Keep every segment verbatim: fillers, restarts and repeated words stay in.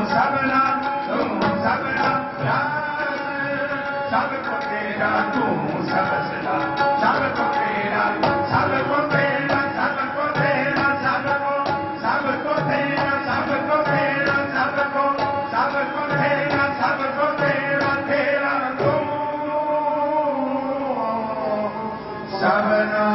सबना तू सबना सबको तेरा तू सबसना सबको तेरा सबको तेरा सबको तेरा सबको सबको तेरा सबको तेरा सबको सबको तेरा सबको तेरा तेरा तू सबना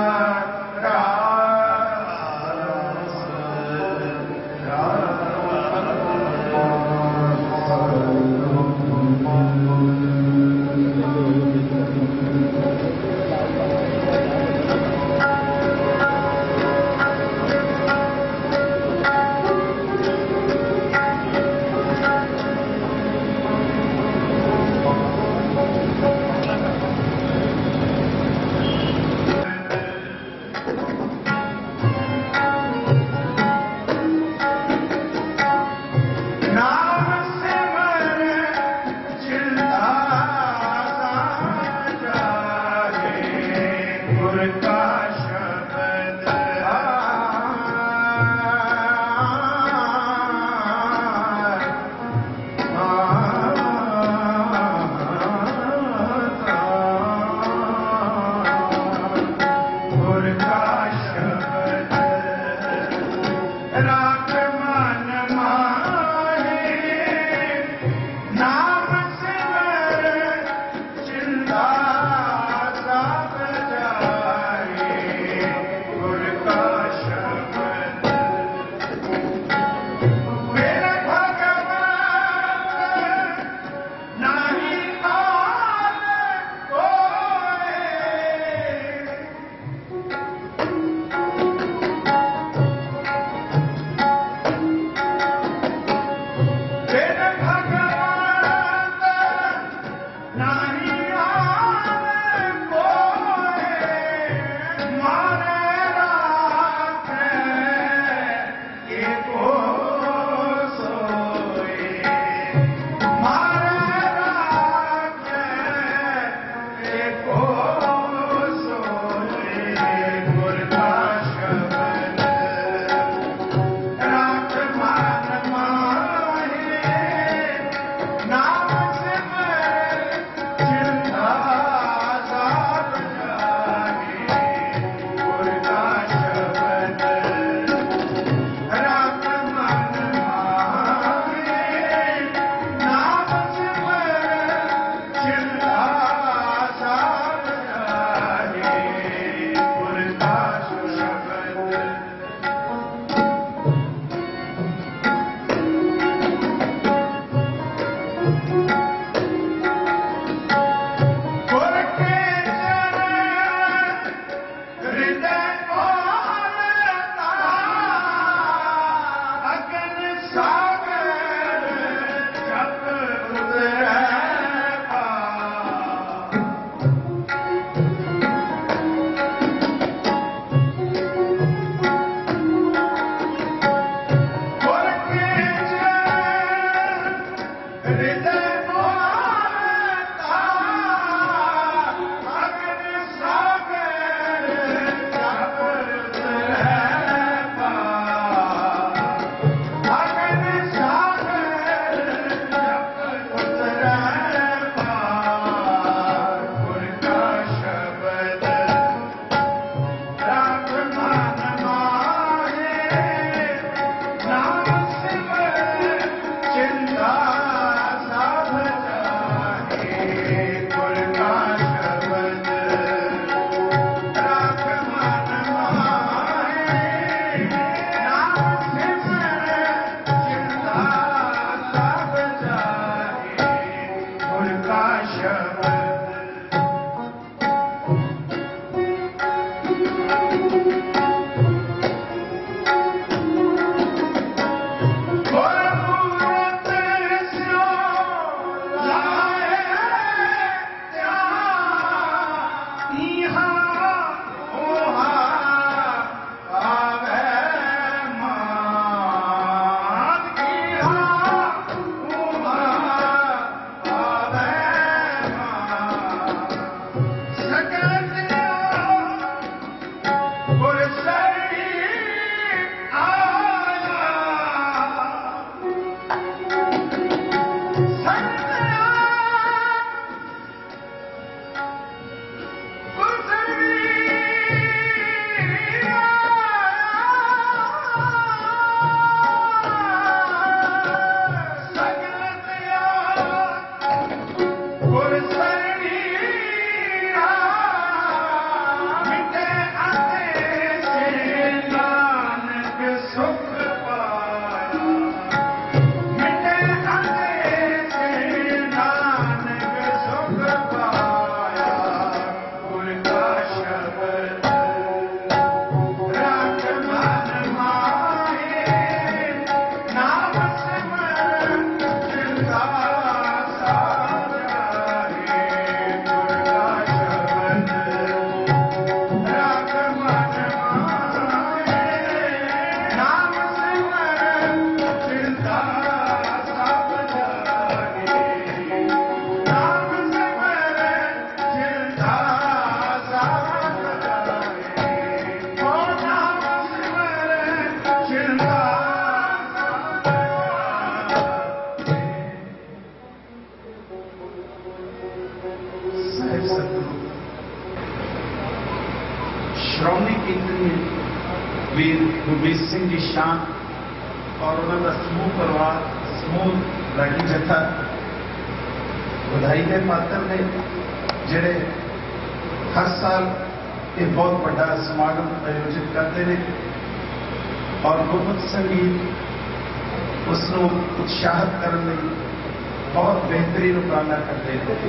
गुरमीत सिंह जी शान और उन्होंने समूह परिवार समूह रागी जत्था बधाई के पात्र ने जिहड़े हर साल ये बहुत बड़ा समागम आयोजित करते हैं और गुरमत संगीत उसनों उत्साहित करने बहुत बेहतरीन उपराला करते हैं।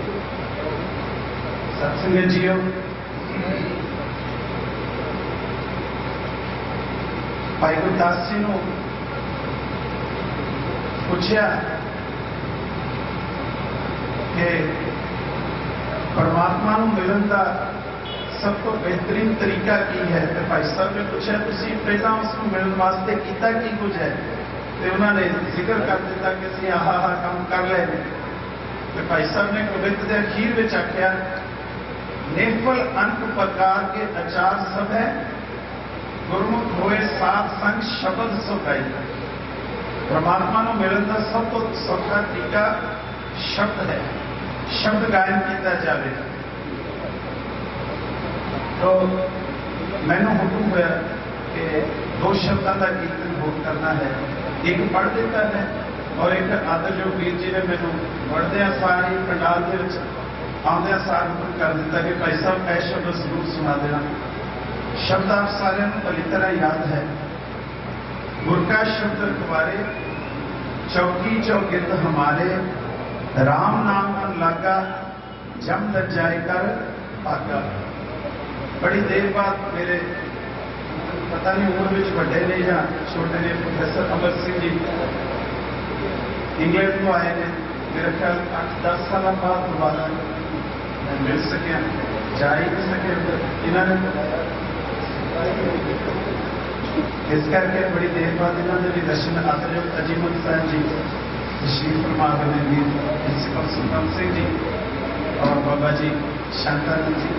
सत्संग जीओ, भाई गुरदास जी ने पूछा कि परमात्मा को मिलन का सब तो बेहतरीन तरीका की है। तो भाई साहब ने पूछा तुम पहला उसको मिलने वास्ते किया की कुछ है, तो उन्होंने जिक्र कर दिता कि असं आह आह काम कर ले। तो भाई साहब ने कवित के अखीर में आख्या नेफल अनक प्रकार के अचार सब है, गुरमुख होए साथ संग शब्द सुखाई। परमात्मा को मिलन का सब तो सौखा तरीका शब्द है, शब्द गायन किया जाए। तो मैंने हुक्म हुआ कि दो शब्दों का कीर्तन हो करना है, एक पढ़ देता है और एक आदर जो वीर जी ने मैंने पढ़द्या सारी पंडाल के आंद्या सार हुक्म कर दिता कि भाई साहब ऐ शब्द जरूर सुना देना। शब्द आप सारे भली तरह याद है। गुर का शब्द रखवारे चौकी चौगिर्द हमारे, राम नाम मन लागा जम लग जाए कर भागा। बड़ी देर बाद मेरे पता नहीं उम्र में बड़े ने या छोटे ने प्रोफेसर अमर सिंह जी इंग्लैंड को आए ने, मेरे ख्याल अठ दस साल बाद दोबारा मैं मिल सकिया, जा ही नहीं सके। इन्होंने इस करके बड़ी देर बाद इन्होंने भी दर्शन आदरयोग अजीमत साहब जी तशरीफ फरमा बने, वीर प्रिंसिपल सुल्तान सिंह जी और बाबा जी शांतानंद जी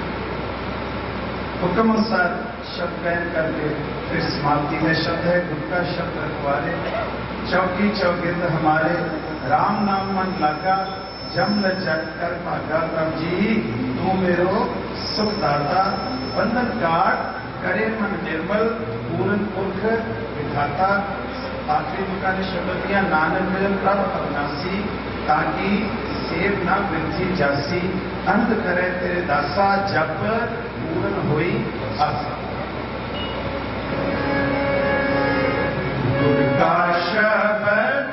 हुक्म अनुसार शब्द गायन करके फिर समाप्ति में शब्द है गुरु का शब्द रखवारे चौकी चौगिर्द हमारे, राम नाम मन लागा जम ल जग कर भागा। प्रभु जी तू मेरो सुखदाता, बंधन काट करे मन निर्मल, पूर्ण पुरख विधाता। आखिरी मुकाने शब्द दिया नानक मिलन प्रभ अविनाशी, ताकि सेव न वृद्धि जासी। अंत करे तेरे दासा, जप पूर्ण होई आसा। गुर का शब्द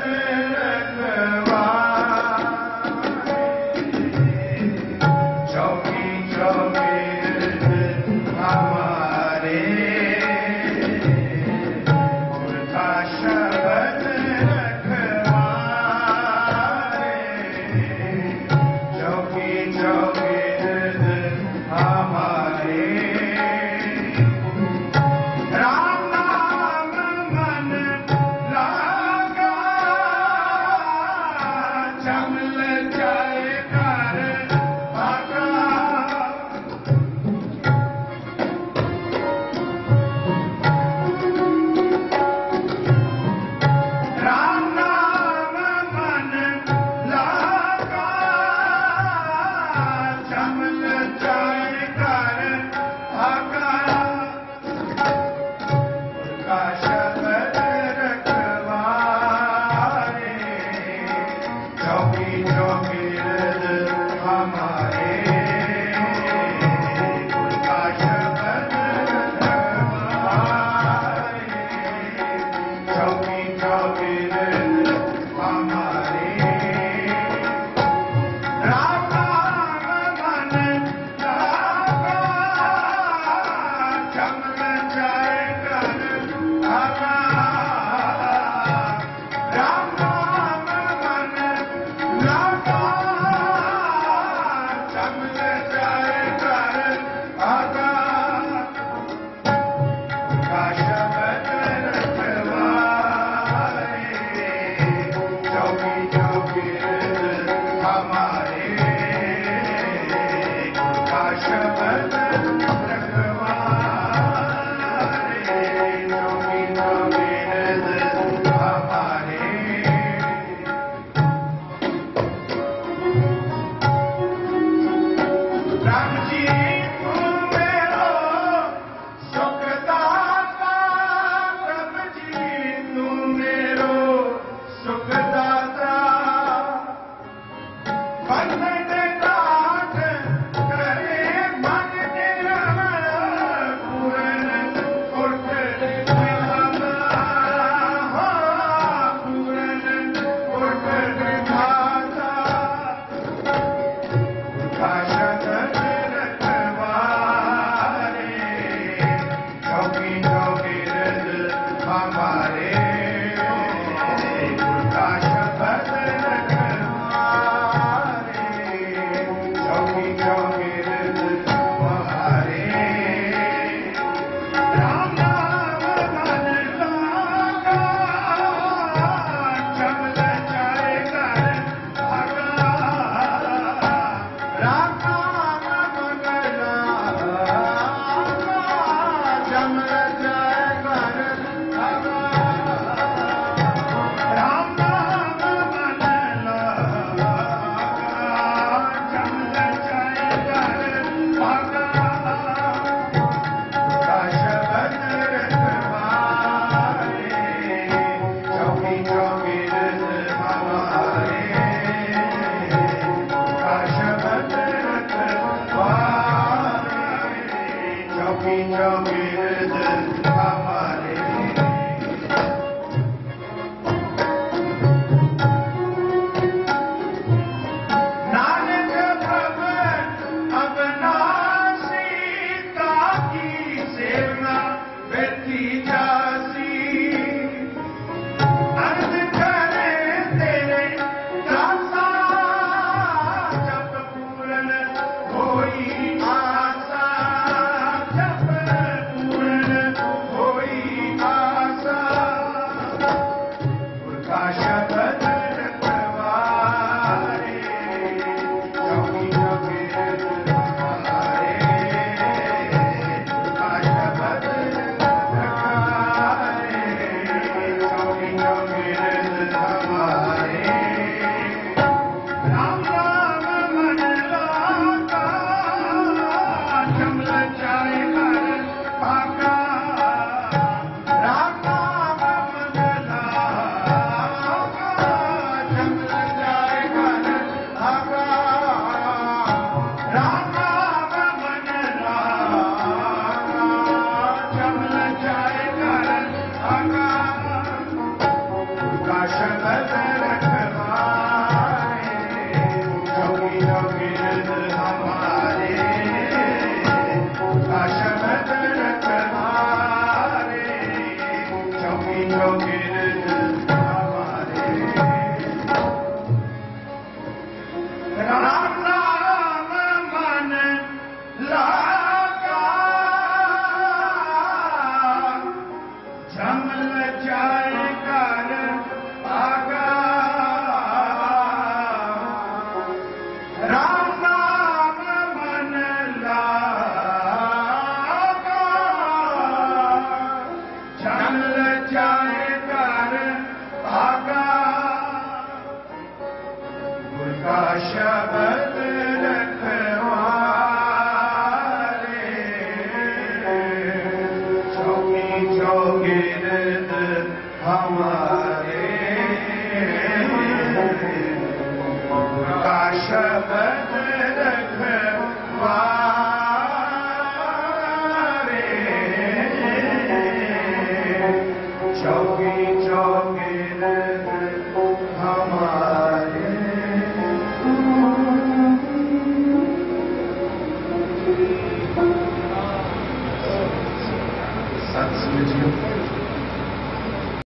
चौगिर्द हमारे का शब्द रखवारे, चौकी चौगिर्द हमारे। नानक भवन अविनाशी, ताकी सेवा व्यति जासी, अर्ज करे तेरे दासा, जप पूरन होई आसा, जप पूरन होई आसा, उनका शब्द रखवारे, चौकी चौगिर्द हमारे, उनका शब्द रखवारे, चौकी चौगिर्द हमारे। राम राम मन लागा, जमल जाए घर भागा, राम राम मन लागा, जमल जाए घर भागा, राम राम मन लागा, जमल जाए घर भागा, उनका शब्द रखवारे, चौकी चौगिर्द हमारे, उनका शब्द रखवारे, चौकी चौगिर्द हमारे। राम राम मन लागा, जमल जाए घर भागा, राम राम मन लागा, जमल जाए घर भागा, उनका शब्द रखवारे, चौकी चौगिर्द हमारे, उनका शब्द रखवारे, चौकी चौगिर्द